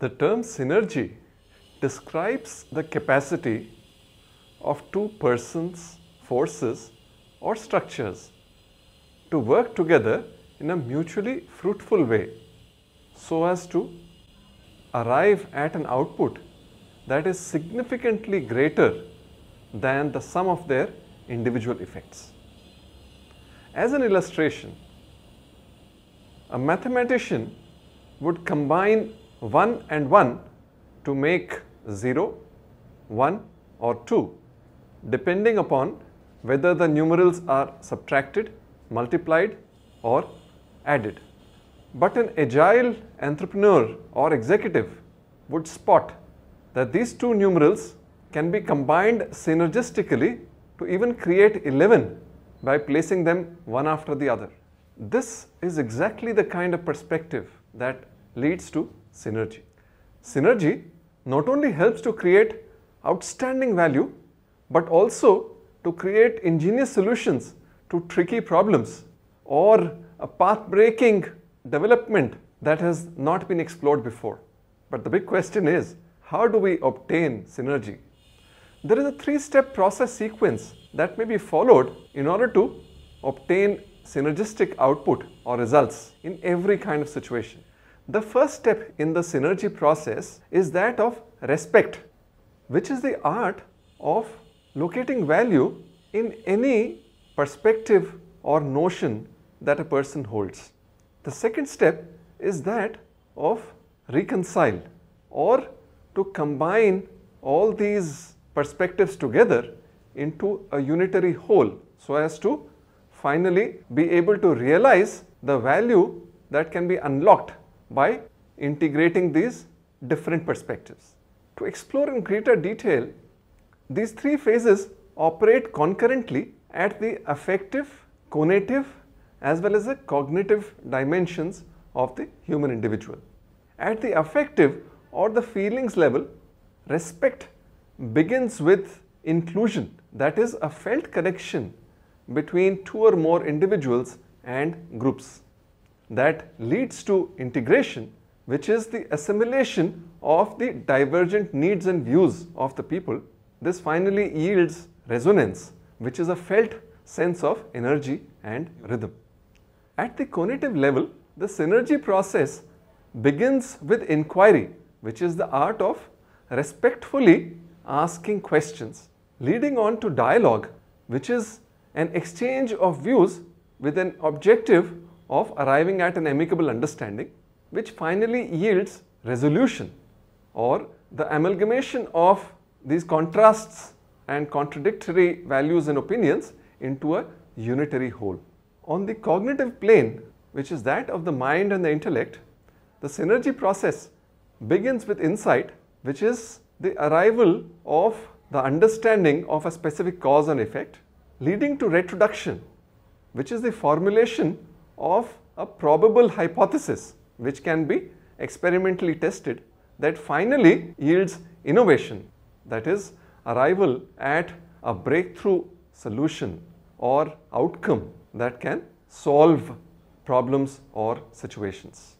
The term synergy describes the capacity of two persons, forces, or structures to work together in a mutually fruitful way so as to arrive at an output that is significantly greater than the sum of their individual effects. As an illustration, a mathematician would combine 1 and 1 to make 0, 1 or 2, depending upon whether the numerals are subtracted, multiplied or added. But an agile entrepreneur or executive would spot that these two numerals can be combined synergistically to even create 11 by placing them one after the other. This is exactly the kind of perspective that leads to synergy. Synergy not only helps to create outstanding value, but also to create ingenious solutions to tricky problems or a path-breaking development that has not been explored before. But the big question is, how do we obtain synergy? There is a three-step process sequence that may be followed in order to obtain synergistic output or results in every kind of situation. The first step in the synergy process is that of respect, which is the art of locating value in any perspective or notion that a person holds. The second step is that of reconcile, or to combine all these perspectives together into a unitary whole so as to finally be able to realize the value that can be unlocked by integrating these different perspectives. To explore in greater detail, these three phases operate concurrently at the affective, conative, as well as the cognitive dimensions of the human individual. At the affective or the feelings level, respect begins with inclusion, that is a felt connection between two or more individuals and groups. That leads to integration, which is the assimilation of the divergent needs and views of the people. This finally yields resonance, which is a felt sense of energy and rhythm. At the conative level, the synergy process begins with inquiry, which is the art of respectfully asking questions, leading on to dialogue, which is an exchange of views with an objective of arriving at an amicable understanding, which finally yields resolution, or the amalgamation of these contrasts and contradictory values and opinions into a unitary whole. On the cognitive plane, which is that of the mind and the intellect, the synergy process begins with insight, which is the arrival of the understanding of a specific cause and effect, leading to retroduction, which is the formulation of a probable hypothesis which can be experimentally tested, that finally yields innovation, that is arrival at a breakthrough solution or outcome that can solve problems or situations.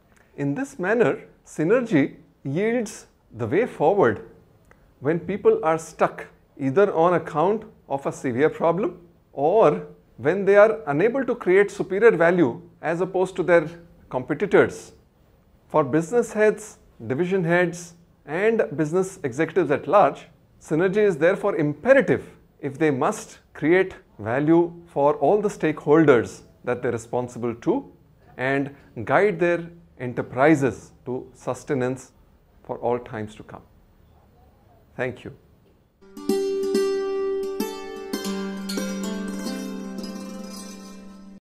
In this manner, synergy yields the way forward when people are stuck either on account of a severe problem or when they are unable to create superior value as opposed to their competitors. For business heads, division heads and business executives at large, synergy is therefore imperative if they must create value for all the stakeholders that they're responsible to and guide their enterprises to sustenance for all times to come. Thank you.